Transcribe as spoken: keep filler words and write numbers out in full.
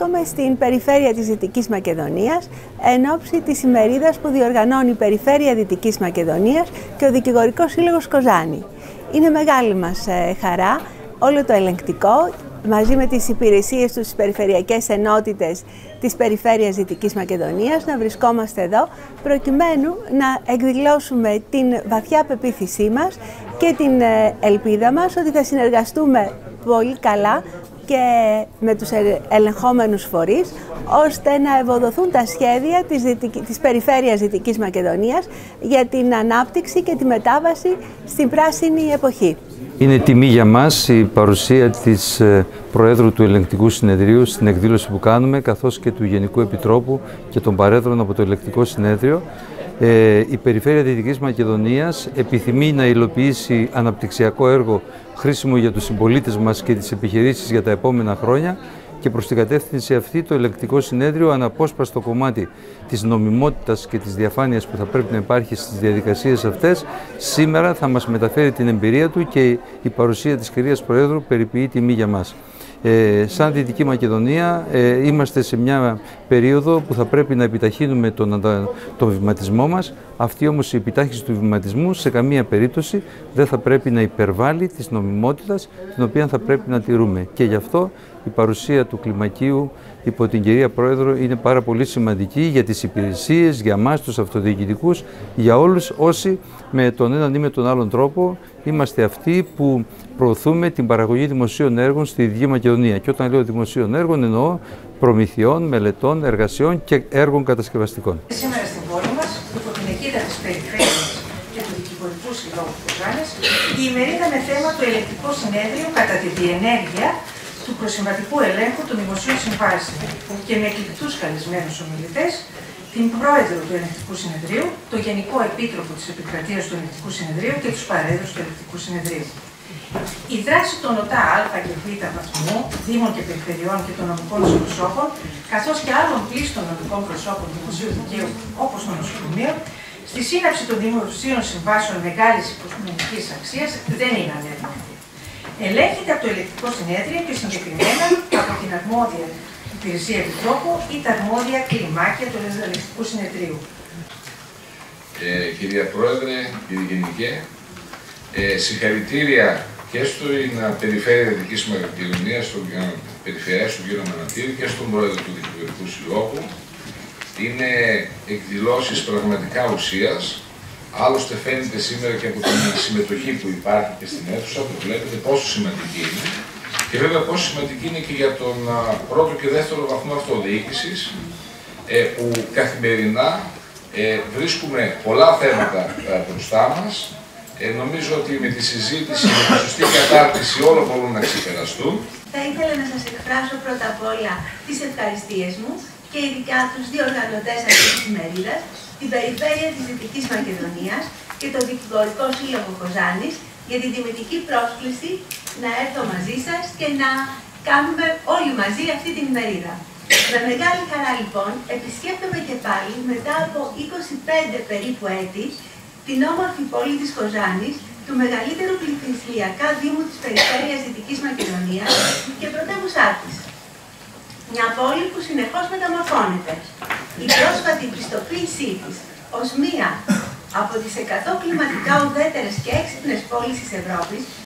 Βρίσκομαι στην περιφέρεια της Δυτικής Μακεδονίας εν ώψη της ημερίδας που διοργανώνει η Περιφέρεια Δυτικής Μακεδονίας και ο Δικηγορικός Σύλλογος Κοζάνη. Είναι μεγάλη μας χαρά όλο το ελεγκτικό μαζί με τις υπηρεσίες του, τις περιφερειακές ενότητες της Περιφέρειας Δυτικής Μακεδονίας να βρισκόμαστε εδώ προκειμένου να εκδηλώσουμε την βαθιά πεποίθησή μας και την ελπίδα μας ότι θα συνεργαστούμε πολύ καλά και με τους ελεγχόμενους φορείς, ώστε να ευοδοθούν τα σχέδια της, Δυτική, της Περιφέρειας Δυτικής Μακεδονίας για την ανάπτυξη και τη μετάβαση στην πράσινη εποχή. Είναι τιμή για μας η παρουσία της Προέδρου του Ελεγκτικού Συνεδρίου στην εκδήλωση που κάνουμε, καθώς και του Γενικού Επιτρόπου και των παρέδρων από το Ελεγκτικό Συνέδριο. Ε, η Περιφέρεια Δυτικής Μακεδονίας επιθυμεί να υλοποιήσει αναπτυξιακό έργο χρήσιμο για τους συμπολίτες μας και τις επιχειρήσεις για τα επόμενα χρόνια, και προς την κατεύθυνση αυτή το Ελεγκτικό Συνέδριο, αναπόσπαστο κομμάτι της νομιμότητας και της διαφάνειας που θα πρέπει να υπάρχει στις διαδικασίες αυτές, σήμερα θα μας μεταφέρει την εμπειρία του και η παρουσία της κυρίας Προέδρου περιποιεί τιμή για μας. Ε, σαν Δυτική Μακεδονία ε, είμαστε σε μια περίοδο που θα πρέπει να επιταχύνουμε τον, τον βηματισμό μας. Αυτή όμως η επιτάχυνση του βηματισμού σε καμία περίπτωση δεν θα πρέπει να υπερβάλλει της νομιμότητας την οποία θα πρέπει να τηρούμε. Και γι' αυτό η παρουσία του κλιμακίου υπό την κυρία Πρόεδρο είναι πάρα πολύ σημαντική για τις υπηρεσίες, για εμάς τους αυτοδιοικητικούς, για όλους όσοι με τον έναν ή με τον άλλον τρόπο είμαστε αυτοί που προωθούμε την παραγωγή δημοσίων έργων στη Δυτική Μακεδονία. Και όταν λέω δημοσίων έργων εννοώ προμηθειών, μελετών, εργασιών και έργων κατασκευαστικών. Σήμερα στην πόλη μας, υπό την αιγίδα της Περιφέρειας και του Δικηγορικού Συλλόγου Κοζάνης, η ημερίδα με θέμα του Ελεγκτικό Συνέδριο κατά τη διενέργεια του προσυμβατικού ελέγχου των δημοσίων συμβάσεων και με εκλεκτούς καλεσμένους ομιλητές, την Πρόεδρο του Ελεγκτικού Συνεδρίου, το Γενικό Επίτροπο της Επικρατείας του Ελεγκτικού Συνεδρίου και τους παρέδρους του Ελεγκτικού Συνεδρίου. Η δράση των ΟΤΑ Α και Β βαθμού, Δήμων και Περιφερειών και των νομικών προσώπων, καθώς και άλλων πλήστων νομικών προσώπων δημοσίου δικαίου, όπως το νοσοκομείο, στη σύναψη των δημοσίων συμβάσεων μεγάλης οικονομικής αξίας δεν είναι ανέφικτη. Ελέγχεται από το Ελεγκτικό Συνέδριο και συγκεκριμένα από την αρμόδια υπηρεσία επιτρόπου ή τα αρμόδια κλιμάκια του Ελεγκτικού Συνεδρίου. Ε, κυρία Πρόεδρε, κύριε Γενικέ, ε, συγχαρητήρια και στην Περιφέρεια Δυτικής Μακεδονίας, στον Περιφερειάρχη, τον κύριο Μανατήρη, και στον Πρόεδρο του Δικηγορικού Συλλόγου. Είναι εκδηλώσεις πραγματικά ουσίας. Άλλωστε φαίνεται σήμερα και από την συμμετοχή που υπάρχει και στην αίθουσα, που βλέπετε πόσο σημαντική είναι. Και βέβαια πόσο σημαντική είναι και για τον πρώτο και δεύτερο βαθμό αυτοδιοίκησης, που καθημερινά βρίσκουμε πολλά θέματα μπροστά μας. Νομίζω ότι με τη συζήτηση, με τη σωστή κατάρτιση, όλα μπορούν να ξεπεραστούν. Θα ήθελα να σας εκφράσω πρώτα απ' όλα τις ευχαριστίες μου και ειδικά τους διοργανωτές αυτής της ημερίδας, την Περιφέρεια της Δυτικής Μακεδονίας και το Δικηγορικό Σύλλογο Κοζάνης για την τιμητική πρόσκληση να έρθω μαζί σας και να κάνουμε όλοι μαζί αυτή την ημερίδα. Με μεγάλη χαρά λοιπόν επισκέπτομαι και πάλι μετά από είκοσι πέντε περίπου έτη την όμορφη πόλη της Κοζάνης, του μεγαλύτερου πληθυσμιακά δήμου της Περιφέρειας Δυτικής Μακεδονίας και πρωτεύουσά της. Μια πόλη που συνεχώς μεταμορφώνεται. Η πρόσφατη πιστοποίησή της ως μία από τις εκατό κλιματικά ουδέτερες και έξυπνες πόλεις της Ευρώπης